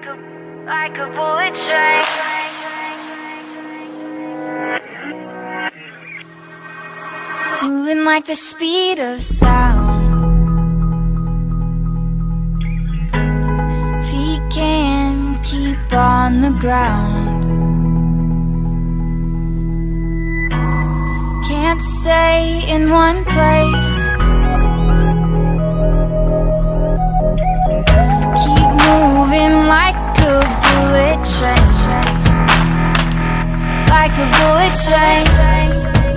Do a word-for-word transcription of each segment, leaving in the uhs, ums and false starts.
like a, like a bullet train. Moving like the speed of sound. Feet can't keep on the ground. Can't stay in one place. Keep moving like a bullet train. Like a bullet train.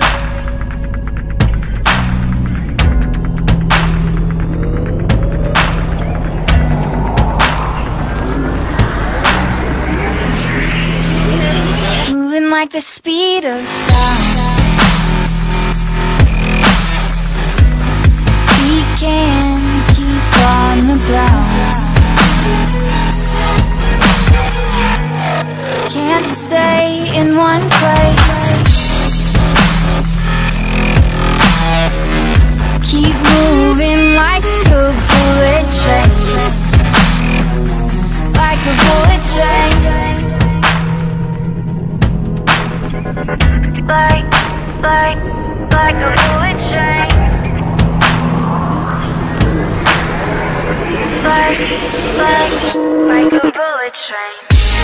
Like the speed of sound. We can keep on the ground. Can't stay in one place. Keep moving like a bullet train. Like a bullet train. Like, like, like a bullet train. Like, like, like a bullet train.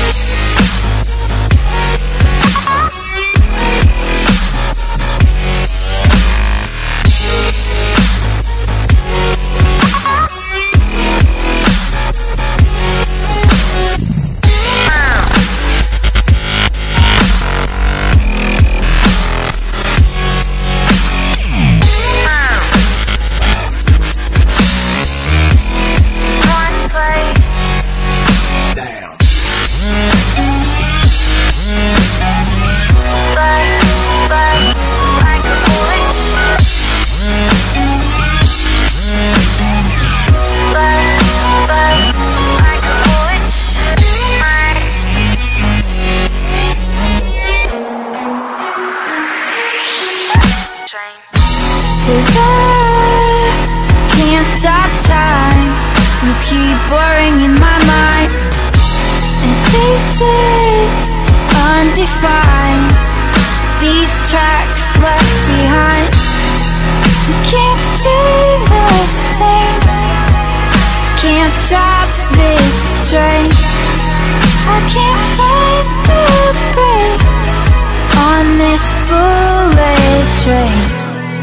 Cause I can't stop time. You keep boring in my mind. And spaces undefined. These tracks left behind. You can't stay the same. Can't stop this train. I can't find the brakes on this bullet train.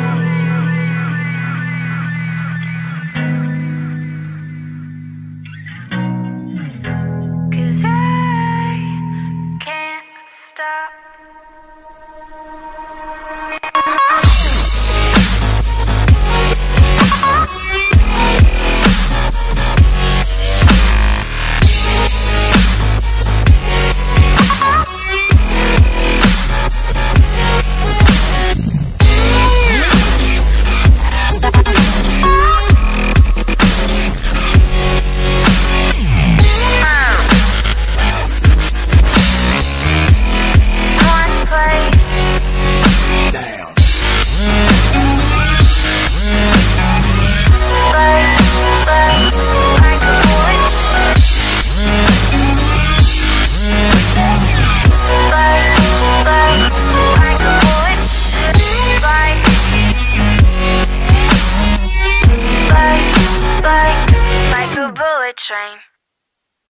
Stop. Like a bullet train.